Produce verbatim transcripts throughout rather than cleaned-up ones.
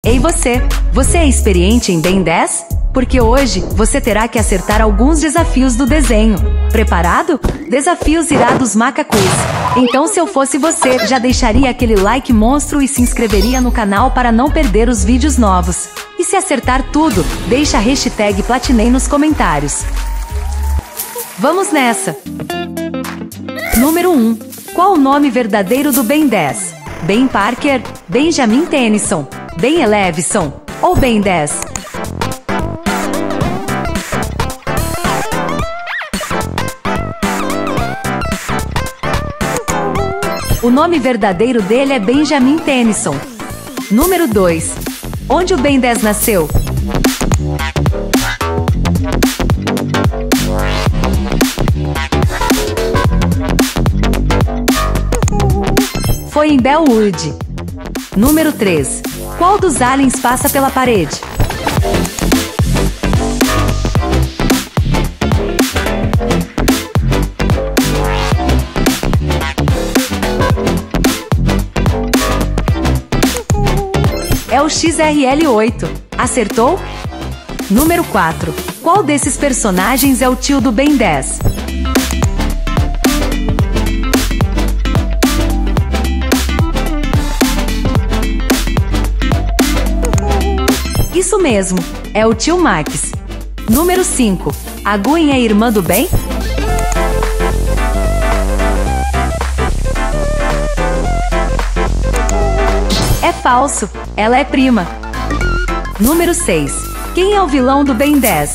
Ei você, você é experiente em Ben dez? Porque hoje, você terá que acertar alguns desafios do desenho. Preparado? Desafios irados macacos. Então se eu fosse você, já deixaria aquele like monstro e se inscreveria no canal para não perder os vídeos novos. E se acertar tudo, deixa a hashtag Platinei nos comentários. Vamos nessa! Número um. Qual o nome verdadeiro do Ben dez? Ben Parker, Benjamin Tennyson, Ben Elevson ou Ben dez? O nome verdadeiro dele é Benjamin Tennyson. Número dois. Onde o Ben dez nasceu? Foi em Bellwood. Número três. Qual dos aliens passa pela parede? É o X R L oito. Acertou? Número quatro. Qual desses personagens é o tio do Ben dez? Isso mesmo, é o tio Max. Número cinco. A Gwen é irmã do Ben? É falso, ela é prima. Número seis. Quem é o vilão do Ben dez?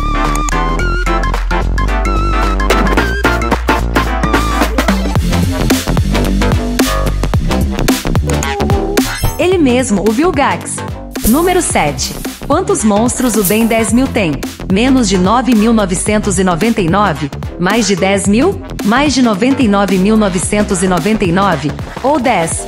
Ele mesmo, o Vilgax. Número sete. Quantos monstros o Ben dez mil tem? Menos de nove mil novecentos e noventa e nove? Mais de dez mil? Mais de noventa e nove mil novecentos e noventa e nove? Ou dez?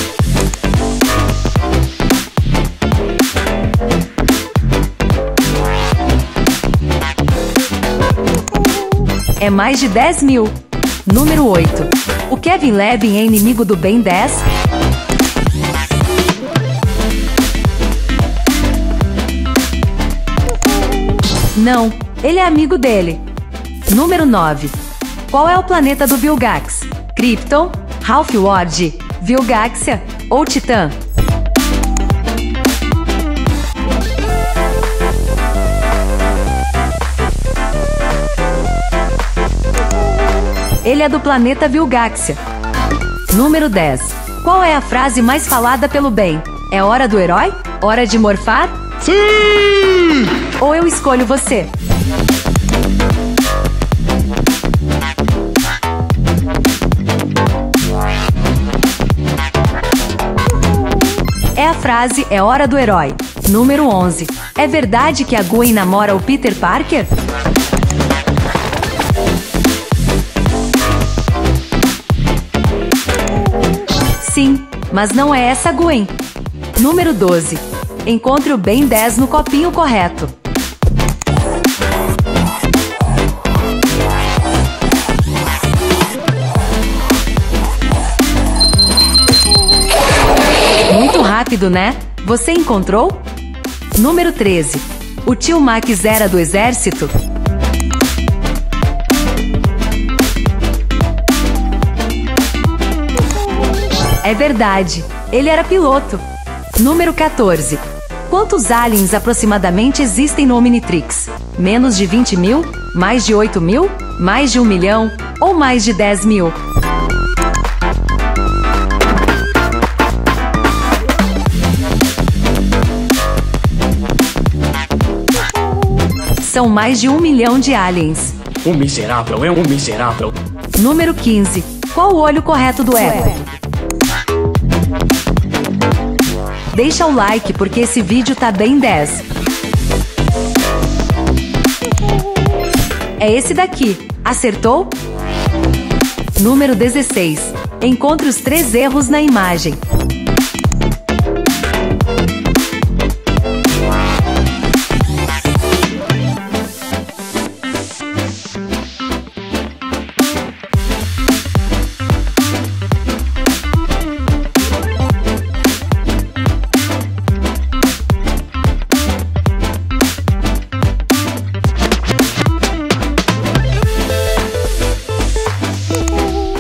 É mais de dez mil. Número oito. O Kevin Levin é inimigo do Ben dez? Não, ele é amigo dele. Número nove. Qual é o planeta do Vilgax? Krypton, Half-World, Vilgaxia ou Titã? Ele é do planeta Vilgaxia. Número dez. Qual é a frase mais falada pelo Ben? É hora do herói? Hora de morfar? Sim! Ou eu escolho você? É a frase é hora do herói. Número onze. É verdade que a Gwen namora o Peter Parker? Sim, mas não é essa Gwen. Número doze. Encontre o Ben dez no copinho correto. Muito rápido, né? Você encontrou? Número treze. O tio Max era do exército? É verdade, ele era piloto. Número quatorze. Quantos aliens aproximadamente existem no Omnitrix? Menos de vinte mil? Mais de oito mil? Mais de um milhão? Ou mais de dez mil? São mais de um milhão de aliens. O miserável é um miserável. Número quinze. Qual o olho correto do Ego? Deixa o like porque esse vídeo tá bem dez. É esse daqui. Acertou? Número dezesseis. Encontre os três erros na imagem.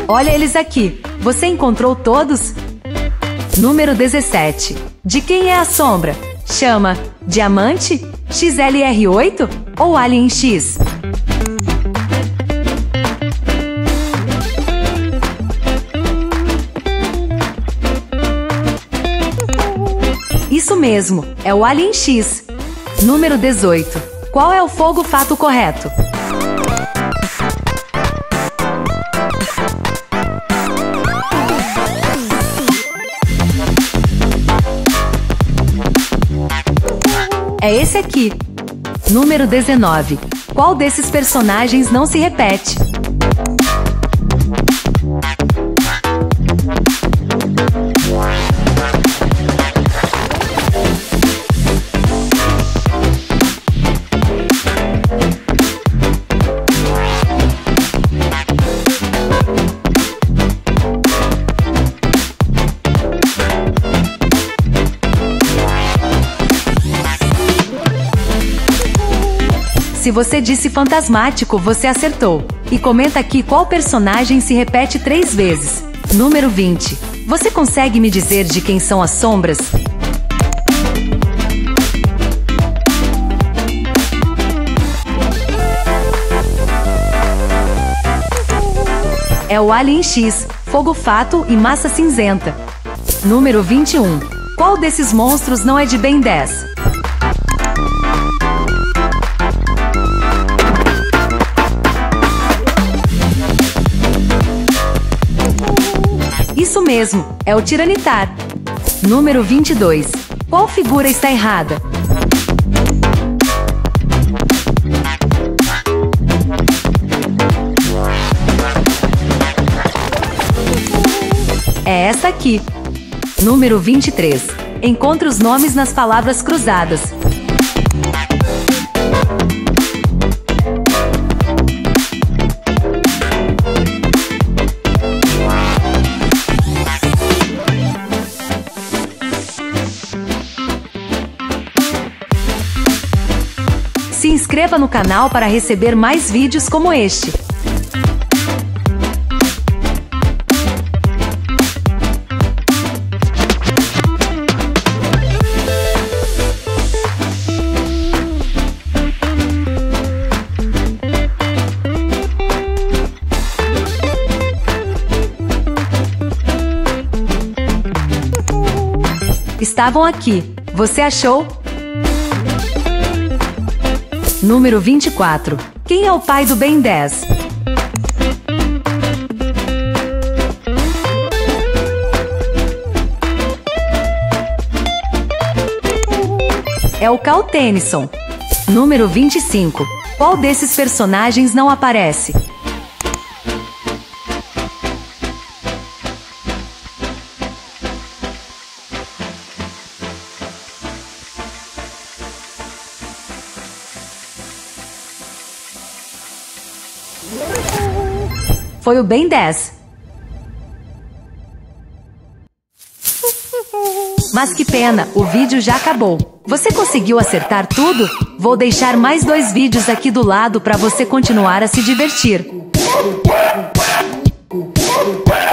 Olha eles aqui. Você encontrou todos? Número dezessete. De quem é a sombra? Chama Diamante, X L R oito ou Alien X? Isso mesmo, é o Alien X. Número dezoito. Qual é o fogo fato correto? É esse aqui. Número dezenove. Qual desses personagens não se repete? Se você disse fantasmático, você acertou. E comenta aqui qual personagem se repete três vezes. Número vinte. Você consegue me dizer de quem são as sombras? É o Alien X, Fogo Fato e Massa Cinzenta. Número vinte e um. Qual desses monstros não é de Ben dez? Isso mesmo, é o Tiranitar. Número vinte e dois. Qual figura está errada? É essa aqui. Número vinte e três. Encontre os nomes nas palavras cruzadas. Se inscreva no canal para receber mais vídeos como este. Estavam aqui. Você achou? Número vinte e quatro. Quem é o pai do Ben dez? É o Carl Tennyson. Número vinte e cinco. Qual desses personagens não aparece? Foi o Ben dez. Mas que pena, o vídeo já acabou. Você conseguiu acertar tudo? Vou deixar mais dois vídeos aqui do lado para você continuar a se divertir.